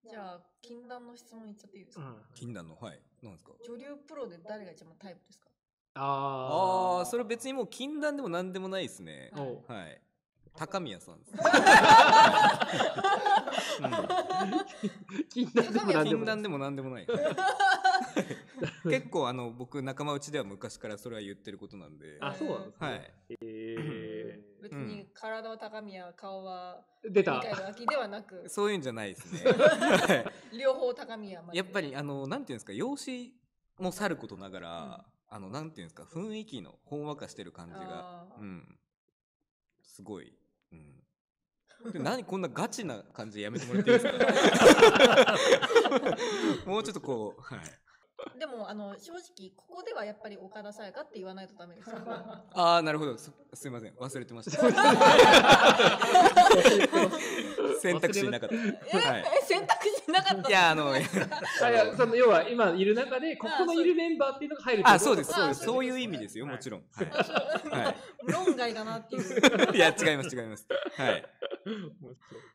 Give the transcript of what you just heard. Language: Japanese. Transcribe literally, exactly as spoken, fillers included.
じゃあ禁断の質問いっちゃっていいですか？ うん、 禁断の、はい。なんですか？ 女流プロで誰が一番タイプですか？ あああ、それ別にもう禁断でも何でもないですね。 あ、おう、 はい。高宮さんです。 禁断でも何でもない。 禁断でも何でもない。結構あの僕仲間内では昔からそれは言ってることなんで。 あ、そうなんですね。 はい。 え別に体は高宮、顔はー、出た。 二階の秋ではなくそういうんじゃないですね。はい。 両方高宮まで。 やっぱりあのなんていうんですか、容姿もさることながら、あのなんていうんですか、雰囲気のほんわかしてる感じが、 あーうん、すごい。うん。で何こんなガチな感じでやめてもらっていいですか？もうちょっとこう、はい。 でもあの正直ここではやっぱり岡田紗佳って言わないとダメですよ。 ああ、なるほど。す、すいません。忘れてました。選択肢なかった。はい。 え選択肢なかった。 いや、あの、 あ、いや、その要は今いる中でここのいるメンバーっていうのが入るってこと。 あ、そうです、そうです。 あそういう意味ですよ、もちろん。はい。はい。 論外だなっていう。 いや、違います、違います。はい。 面白い。